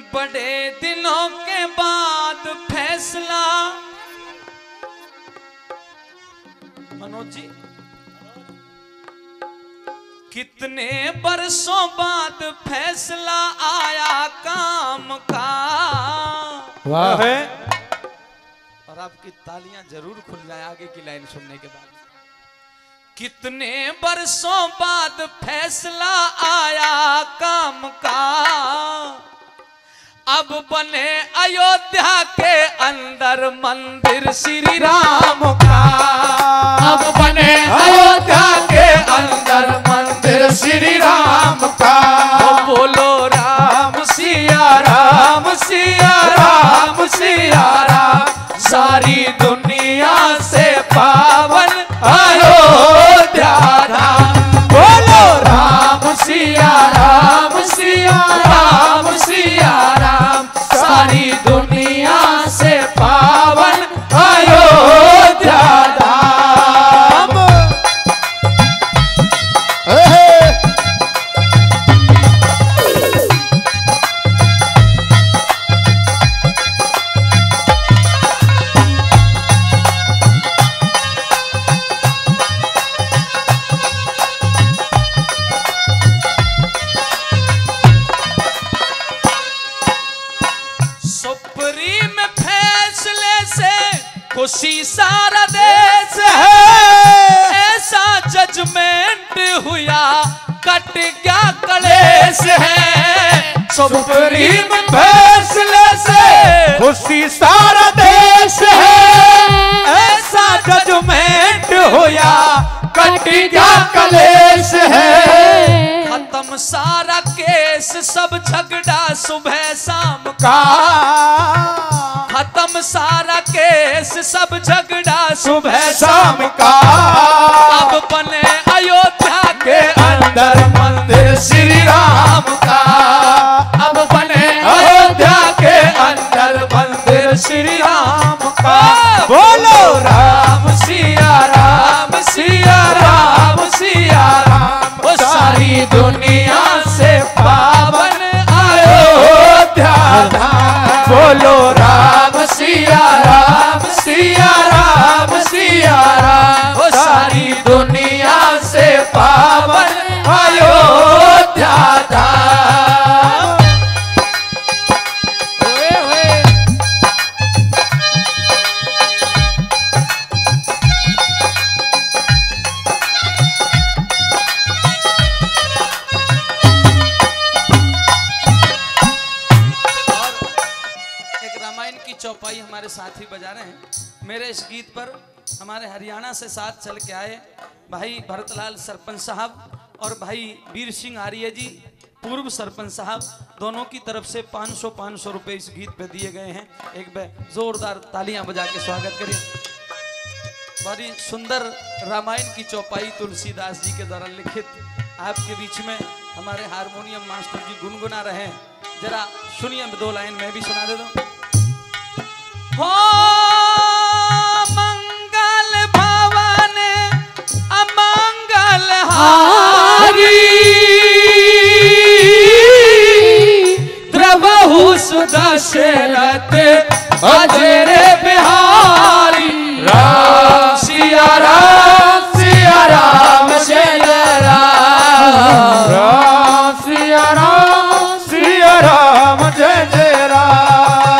बड़े दिनों के बाद फैसला। मनोज जी, कितने बरसों बाद फैसला आया काम का। वाह। और आपकी तालियां जरूर खुल जाए आगे की लाइन सुनने के बाद। कितने बरसों बाद फैसला आया काम का। अब बने अयोध्या के अंदर मंदिर श्री राम का। अब बने अयोध्या के अंदर मंदिर श्री राम का। बोलो राम सिया राम सिया राम सिया राम। सारी दुनिया से पावन अयोध्या धाम। बोलो राम सिया राम सिया राम सिया राम। सारी दुनिया से पावन अयोध्या धाम। सुप्रीम फैसले से खुशी सारा देश है। ऐसा जजमेंट हुआ कट गया कलेश है। सुप्रीम फैसले से खुशी सारा देश है। ऐसा जजमेंट हुआ कट गया कलेश है। खत्म सारा केस सब झगड़ा सुबह शाम का। खत्म सारा केस सब झगड़ा सुबह शाम का। अब बने अयोध्या के अंदर मंदिर श्री राम का। अब बने अयोध्या के अंदर मंदिर श्री राम का। बोलो राम सिया राम सिया राम सिया राम। वो सारी दुनिया से पावन अयोध्या धाम। बोलो राम सिया राम सिया राम सिया राम। वो सारी दुनिया से पावन अयोध्या धाम। चौपाई हमारे साथी बजा रहे हैं। मेरे इस गीत पर हमारे हरियाणा से साथ चल के आए भाई भरतलाल सरपंच साहब और भाई वीर सिंह आर्य जी पूर्व सरपंच साहब, दोनों की तरफ से 500 रुपए इस गीत पे दिए गए हैं। एक जोरदार तालियां बजा के स्वागत करिए। बड़ी सुंदर रामायण की चौपाई तुलसीदास जी के द्वारा लिखित आपके बीच में हमारे हारमोनियम मास्टर जी गुनगुना रहे हैं। जरा सुनिए, 2 लाइन मैं भी सुना देता हूँ। हो मंगल भवन अमंगल हारी। द्रवहु सुदशरथ अजर बिहारी। राम सिया राम सिया राम जय राम। राम सिया राम जय जय राम।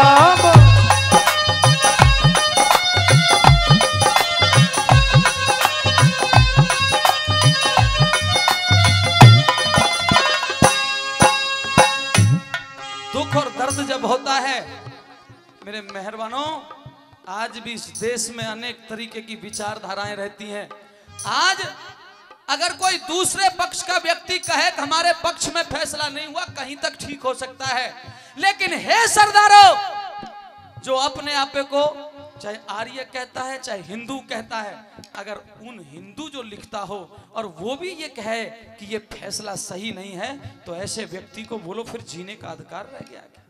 दुख और दर्द जब होता है मेरे मेहरबानों, आज भी इस देश में अनेक तरीके की विचारधाराएं रहती हैं। आज अगर कोई दूसरे पक्ष का व्यक्ति कहे कि हमारे पक्ष में फैसला नहीं हुआ, कहीं तक ठीक हो सकता है, लेकिन हे सरदारों, जो अपने आप को चाहे आर्य कहता है चाहे हिंदू कहता है, अगर उन हिंदू जो लिखता हो और वो भी ये कहे कि ये फैसला सही नहीं है, तो ऐसे व्यक्ति को बोलो फिर जीने का अधिकार रह गया क्या?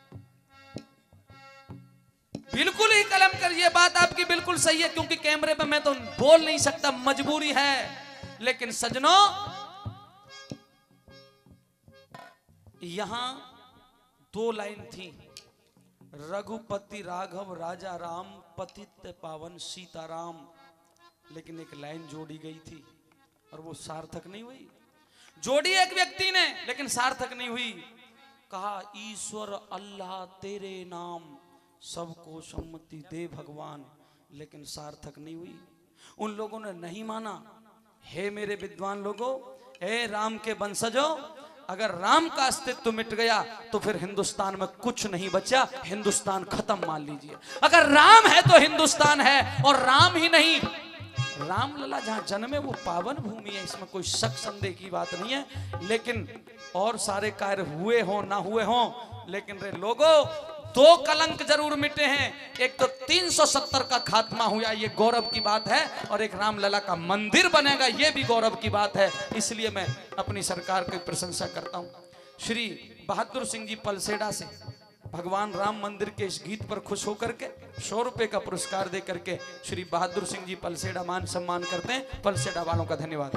बिल्कुल ही कलम कर, ये बात आपकी बिल्कुल सही है, क्योंकि कैमरे पे मैं तो बोल नहीं सकता, मजबूरी है। लेकिन सज्जनों, यहां 2 लाइन थी, रघुपति राघव राजा राम पतित पावन सीताराम, लेकिन एक लाइन जोड़ी गई थी और वो सार्थक नहीं हुई। जोड़ी एक व्यक्ति ने लेकिन सार्थक नहीं हुई। कहा ईश्वर अल्लाह तेरे नाम सबको सम्मति दे भगवान, लेकिन सार्थक नहीं हुई। उन लोगों ने नहीं माना। हे मेरे विद्वान लोगों, हे राम के वंशजों, अगर राम का अस्तित्व मिट गया तो फिर हिंदुस्तान में कुछ नहीं बचा, हिंदुस्तान खत्म मान लीजिए। अगर राम है तो हिंदुस्तान है, और राम ही नहीं, रामलला जहां जन्मे वो पावन भूमि है, इसमें कोई शक संदेह की बात नहीं है। लेकिन और सारे कार्य हुए हो ना हुए हो, लेकिन रे लोगों 2 कलंक जरूर मिटे हैं। एक तो 370 का खात्मा हुआ, ये गौरव की बात है, और एक रामलला का मंदिर बनेगा, ये भी गौरव की बात है। इसलिए मैं अपनी सरकार की प्रशंसा करता हूं। श्री बहादुर सिंह जी पलसेड़ा से भगवान राम मंदिर के इस गीत पर खुश होकर के 100 रुपए का पुरस्कार दे करके श्री बहादुर सिंह जी पलसेड़ा मान सम्मान करते हैं। पलसेड़ा वालों का धन्यवाद।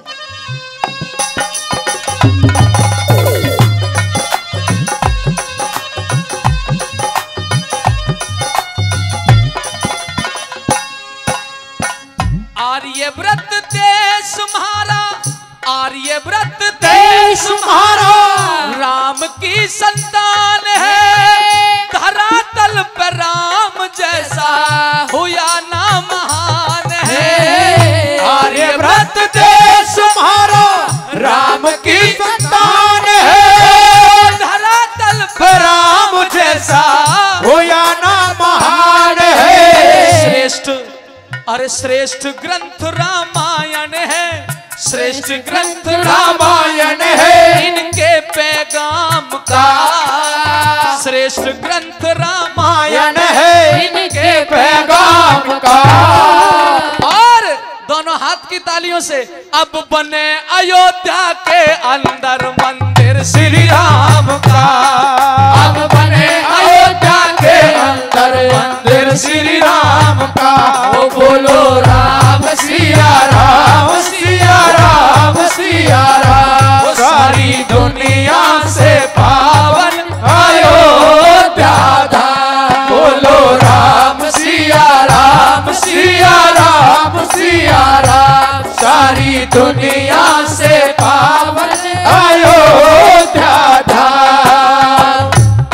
आर्यव्रत देश म्हारा, आर्यव्रत देश म्हारा, राम की संतान है, धरातल पर राम जैसा हुआ ना महान है। आर्यव्रत देश म्हारा, राम की संतान है, धरातल पर राम जैसा हुआ ना महान है। श्रेष्ठ, अरे श्रेष्ठ ग्रंथ रामायण है, श्रेष्ठ ग्रंथ रामायण है, इनके पैगाम का, श्रेष्ठ ग्रंथ रामायण है, इनके पैगाम का। और दोनों हाथ की तालियों से अब बने अयोध्या के अंदर मंदिर श्री राम का, अब बने अयोध्या के अंदर मंदिर श्री राम का। ओ बोलो राम सिया राम, सिया राम, सिया राम। सारी दुनिया से पावन अयोध्या धाम। बोलो राम सिया राम, सिया राम, सिया राम। सारी दुनिया से पावन अयोध्या धाम।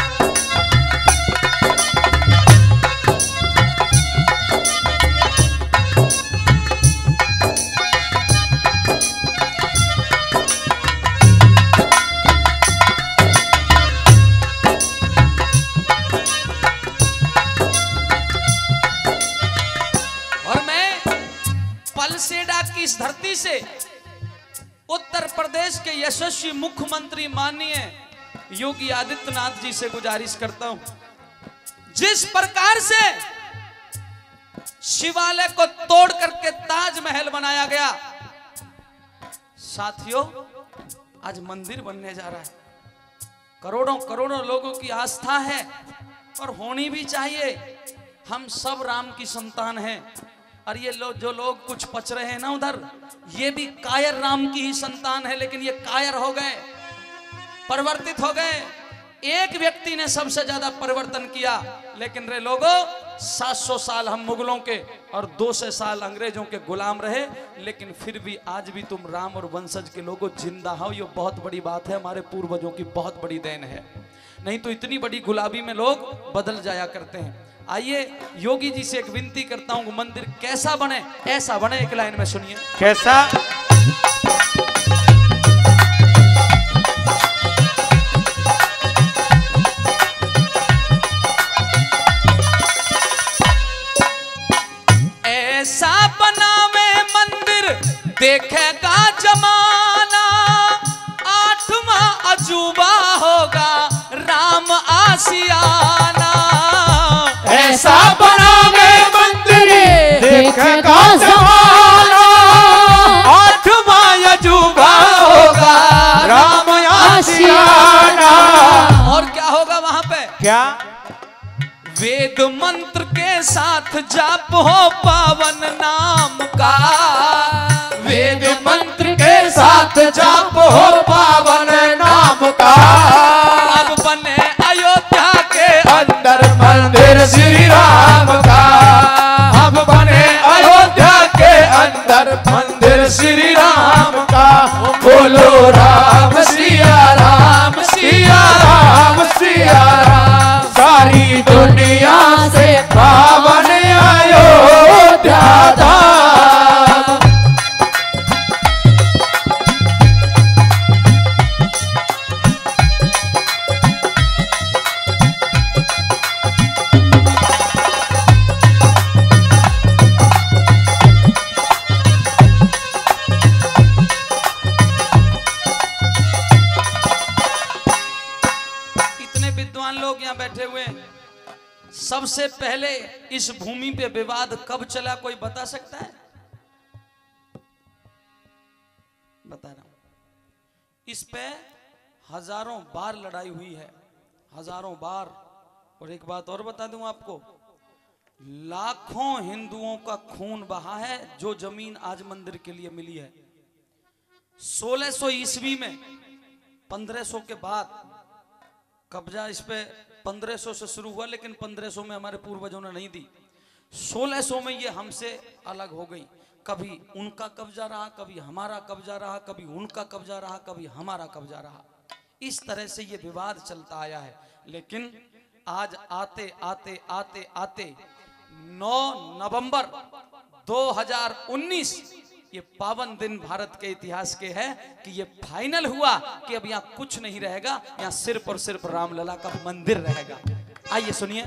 पलसेड़ा की इस धरती से उत्तर प्रदेश के यशस्वी मुख्यमंत्री माननीय योगी आदित्यनाथ जी से गुजारिश करता हूं, जिस प्रकार से शिवालय को तोड़ करके ताजमहल बनाया गया, साथियों आज मंदिर बनने जा रहा है। करोड़ों करोड़ों लोगों की आस्था है और होनी भी चाहिए। हम सब राम की संतान हैं, और ये जो लोग कुछ पच रहे हैं ना उधर, ये भी कायर राम की ही संतान है, लेकिन ये कायर हो गए, परिवर्तित हो गए। एक व्यक्ति ने सबसे ज्यादा परिवर्तन किया, लेकिन रे लोगों 700 साल हम मुगलों के और 200 साल अंग्रेजों के गुलाम रहे, लेकिन फिर भी आज भी तुम राम और वंशज के लोगों जिंदा हो। ये बहुत बड़ी बात है, हमारे पूर्वजों की बहुत बड़ी देन है, नहीं तो इतनी बड़ी गुलाबी में लोग बदल जाया करते हैं। आइए योगी जी से एक विनती करता हूं, मंदिर कैसा बने, ऐसा बने। एक लाइन में सुनिए। कैसा? ऐसा बनावे मंदिर देखेगा जमाना, 8वां अजूबा होगा राम आसियाना। ऐसा बनावे मंदिर देखेगा जमाना, 8वां अजूबा होगा राम आसियाना। और क्या होगा वहां पे? क्या? वेद मंत्र के साथ जाप हो पावन नाम का, वेद मंत्र के साथ जाप हो पावन नाम का। अब बने अयोध्या मंदिर श्री राम का। अब बने अयोध्या के अंदर मंदिर श्री राम का। बोलो राम सिया राम सिया राम सिया राम। सारी दुनिया से पावन अयोध्या धाम। बैठे हुए सबसे पहले इस भूमि पे विवाद कब चला, कोई बता सकता है? बता रहा हूं। इस पे हजारों बार लड़ाई हुई है, हजारों बार। और एक बात और बता दूं आपको, लाखों हिंदुओं का खून बहा है जो जमीन आज मंदिर के लिए मिली है। 1600 ईस्वी में 1500 के बाद कब्जा इस पे 1500 से शुरू हुआ, लेकिन 1500 में हमारे पूर्वजों ने नहीं दी। 1600 में ये हमसे अलग हो गई। कभी उनका कब्जा रहा, कभी हमारा कब्जा रहा, कभी उनका कब्जा रहा, कभी हमारा कब्जा रहा। इस तरह से ये विवाद चलता आया है। लेकिन आज आते आते आते आते 9 नवंबर 2019 ये पावन दिन भारत के इतिहास के है कि ये फाइनल हुआ कि अब यहाँ कुछ नहीं रहेगा, यहाँ सिर्फ और सिर्फ रामलला का मंदिर रहेगा। आइए सुनिए।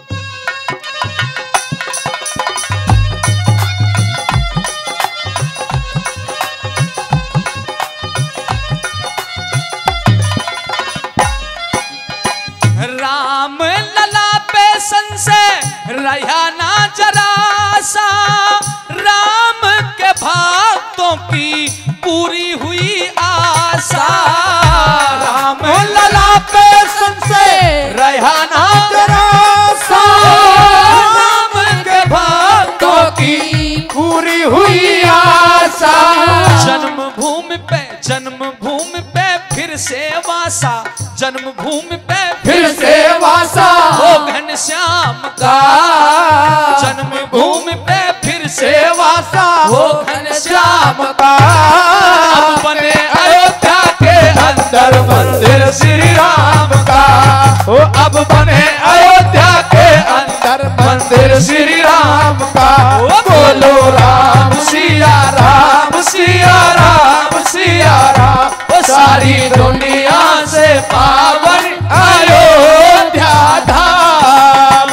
राम लला पे संशय रहा ना जरा सा, राम के भक्तों की पूरी हुई आशा। राम लला पे संशय रहा ना जरा सा, राम के भक्तों की पूरी हुई आशा। जन्मभूमि पे फिर से वासा, जन्मभूमि पे फिर से वासा हो घनश्याम का। जन्मभूमि पे फिर से वासा हो घनश्याम का। अब बने अयोध्या के अंदर मंदिर श्री राम का। ओ अब बने अयोध्या के अंदर मंदिर श्री राम का। बोलो राम सिया राम सिया राम सिया राम। सारी दुनिया से पावन अयोध्या धाम।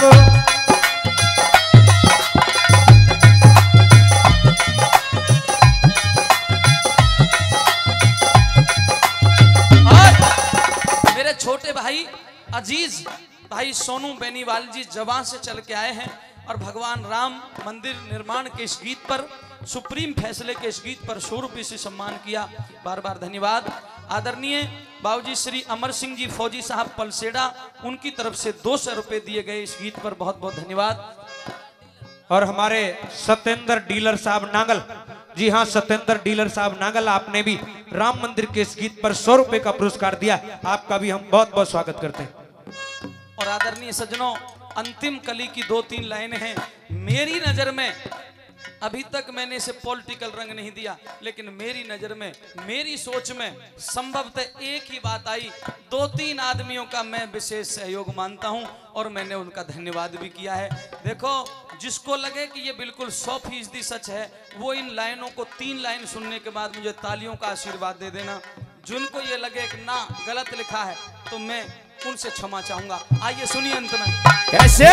मेरे छोटे भाई अजीज भाई सोनू बेनीवाल जी जवां से चल के आए हैं और भगवान राम मंदिर निर्माण के इस गीत पर, सुप्रीम फैसले के इस गीत पर 100 रुपये से सम्मान किया। बार बार धन्यवाद। आदरणीय बाबूजी श्री अमर सिंह जी फौजी साहब पलसेड़ा, उनकी तरफ से 200 रुपये दिए गए इस गीत पर, बहुत बहुत धन्यवाद। और हमारे सत्येंद्र डीलर साहब नांगल, जी हाँ सत्येंद्र डीलर साहब नांगल, आपने भी राम मंदिर के इस गीत पर 100 रुपये का पुरस्कार दिया, आपका भी हम बहुत बहुत स्वागत करते हैं। और आदरणीय सज्जनों, अंतिम कली की 2-3 लाइनें हैं। मेरी नजर में अभी तक मैंने इसे पॉलिटिकल रंग नहीं दिया, लेकिन मेरी नजर में, मेरी सोच में संभवतः एक ही बात आई। 2-3 आदमियों का मैं विशेष सहयोग मानता हूं और मैंने उनका धन्यवाद भी किया है। देखो, जिसको लगे कि ये बिल्कुल 100% सच है, वो इन लाइनों को 3 लाइन सुनने के बाद मुझे तालियों का आशीर्वाद दे देना। जिनको ये लगे कि ना गलत लिखा है, तो मैं उनसे क्षमा चाहूंगा। आइए सुनिए अंत में। कैसे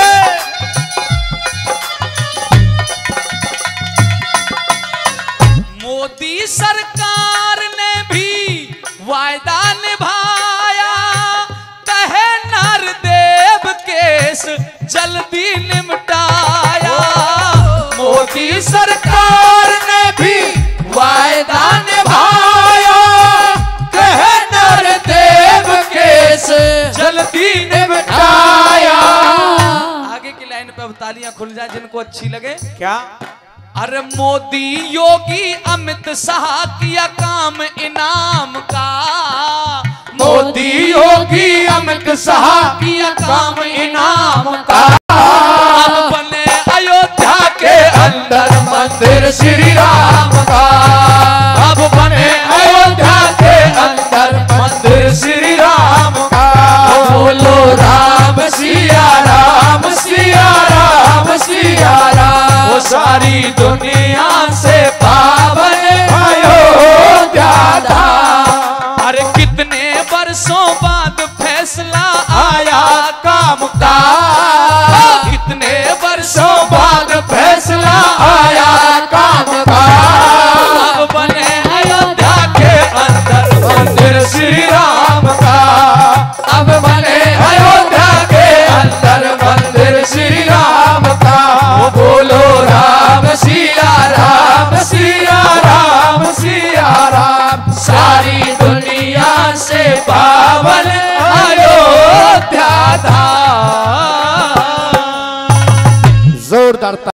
मोदी सरकार ने भी वायदा निभाया, कहे नरदेव केस जल्दी निपटाया। मोदी सरकार ने भी वायदा निभाया, कहे नरदेव केस जल्दी निपटाया। आगे की लाइन पे अब तालियां खुल जाए जिनको अच्छी लगे। क्या? अरे मोदी योगी अमित शाह किया काम इनाम का। मोदी योगी अमित शाह किया काम इनाम का। सारी दुनिया से पावन अयोध्या धाम। अरे कितने वर्षों बाद फैसला आया काम का, कितने वर्षों बाद फैसला आया काम का। अब बने अयोध्या के अंदर मंदिर श्री राम का, अब बने अयोध्या के अंदर मंदिर श्री राम का। बोलो राम सिया राम सिया राम सिया राम। सारी दुनिया से पावन अयोध्या धाम। जोरदार